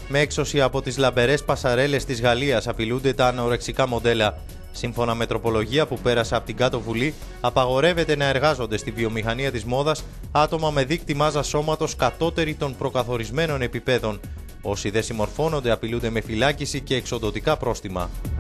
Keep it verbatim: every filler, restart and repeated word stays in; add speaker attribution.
Speaker 1: Με έξωση από τις λαμπερές πασαρέλες της Γαλλίας απειλούνται τα ανορεξικά μοντέλα. Σύμφωνα με τροπολογία που πέρασε από την Κάτω Βουλή, απαγορεύεται να εργάζονται στη βιομηχανία της μόδας άτομα με δείκτη μάζας σώματος κατώτερη των προκαθορισμένων επιπέδων. Όσοι δεν συμμορφώνονται απειλούνται με φυλάκιση και εξοντωτικά πρόστιμα.